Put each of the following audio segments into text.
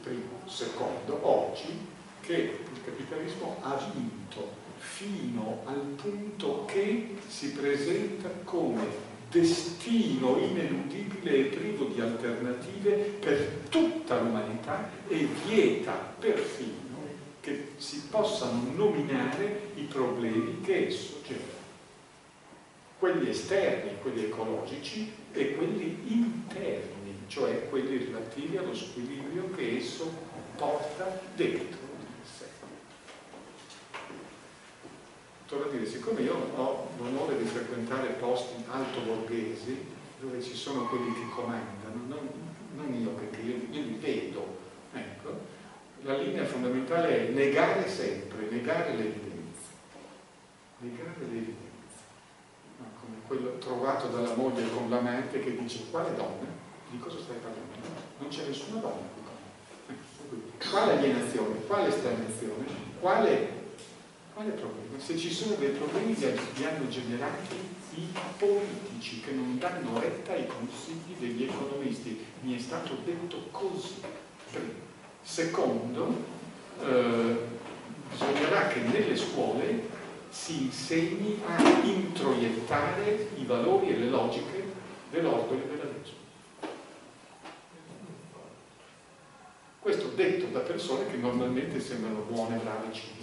primo. Secondo, oggi che il capitalismo ha vinto fino al punto che si presenta come destino ineludibile e privo di alternative per tutta l'umanità e vieta perfino che si possano nominare i problemi che esso genera. Quelli esterni, quelli ecologici, e quelli interni, cioè quelli relativi allo squilibrio che esso porta dentro di sé. Torno a dire, siccome io ho l'onore di frequentare posti alto borghesi, dove ci sono quelli che comandano, non io, perché io li vedo, ecco, la linea fondamentale è negare sempre, negare l'evidenza. Negare l'evidenza. Come quello trovato dalla moglie con l'amante che dice: quale donna? Di cosa stai parlando? Non c'è nessuna donna qui con me. Quale alienazione? Quale stagnazione? Quale problema? Se ci sono dei problemi li hanno generati i politici che non danno retta ai consigli degli economisti. Mi è stato detto così. Primo. Secondo, bisognerà che nelle scuole si insegni a introiettare i valori e le logiche dell'ordine della legge. Questo detto da persone che normalmente sembrano buone, brave, civili.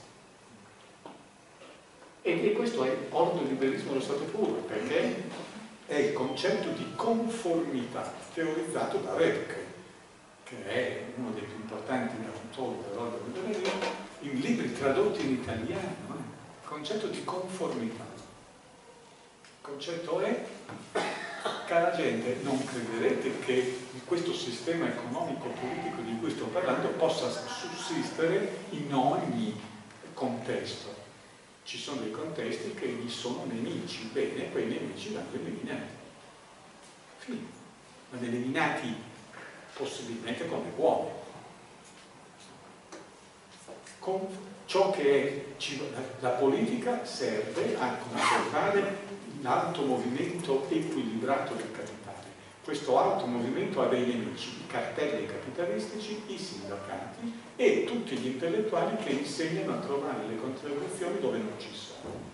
E questo è ordoliberismo allo stato puro, perché è il concetto di conformità teorizzato da Rebke, che è uno dei più importanti autori dell'ordoliberismo, in libri tradotti in italiano. Concetto di conformità. Il concetto è, cara gente, non crederete che questo sistema economico-politico di cui sto parlando possa sussistere in ogni contesto. Ci sono dei contesti che gli sono nemici, bene, quei nemici vanno eliminati. Fine. Vanno eliminati possibilmente come buoni. Ciò che la politica serve a conservare l'alto movimento equilibrato del capitale. Questo alto movimento ha dei nemici, i cartelli capitalistici, i sindacati e tutti gli intellettuali che insegnano a trovare le contraddizioni dove non ci sono.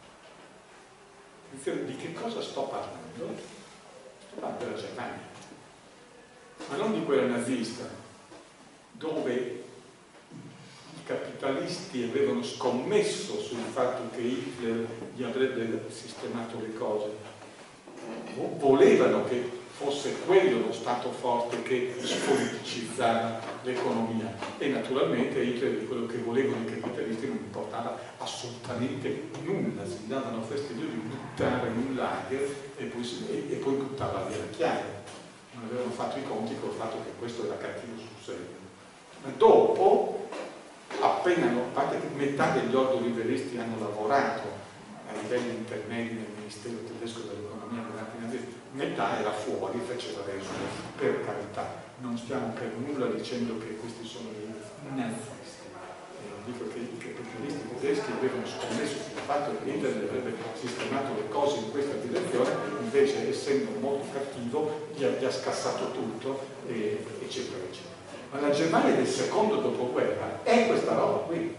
Di che cosa sto parlando? Sto parlando della Germania, ma non di quella nazista, dove i capitalisti avevano scommesso sul fatto che Hitler gli avrebbe sistemato le cose, volevano che fosse quello lo stato forte che spoliticizzava l'economia, e naturalmente Hitler di quello che volevano i capitalisti non importava assolutamente nulla, si davano fastidio di buttare in un lager e poi buttava via la chiave. Non avevano fatto i conti col fatto che questo era cattivo sul serio. Ma dopo, appena, a parte che metà degli ordoliberisti hanno lavorato a livelli intermedi nel Ministero tedesco dell'economia durante i nazisti, metà era fuori, faceva resume, per carità. Non stiamo per nulla dicendo che questi sono i nazisti. Dico che i capitalisti tedeschi avevano scommesso sul fatto che Hitler avrebbe sistemato le cose in questa direzione, invece essendo molto cattivo gli ha scassato tutto, eccetera, eccetera. Ma la Germania del secondo dopoguerra è questa roba qui.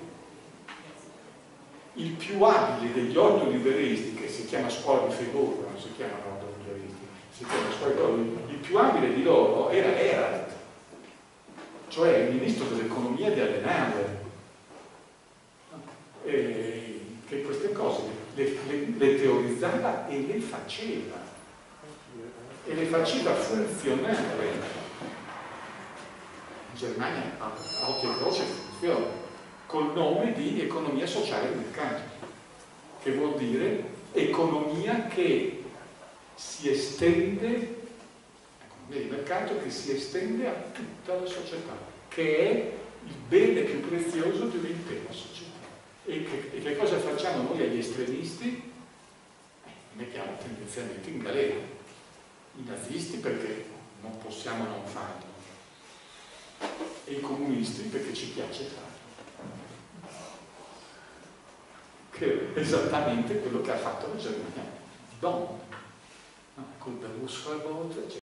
Il più abile degli ordoliberisti, che si chiama scuola di Friburgo, non si chiamano ordoliberisti, si chiama scuola di Friburgo, il più abile di loro era Erhard, cioè il ministro dell'economia di Adenauer, che queste cose le teorizzava e le faceva funzionare. In Germania a occhio e croce funziona, col nome di economia sociale del mercato, che vuol dire economia che si estende, economia di mercato che si estende a tutta la società, che è il bene più prezioso di un'intera società. E che cosa facciamo noi agli estremisti? Mettiamo tendenzialmente in galera i nazisti, perché non possiamo non farlo, e i comunisti perché ci piace farlo, che è esattamente quello che ha fatto la Germania di Bonn, no? Col Berlusconi,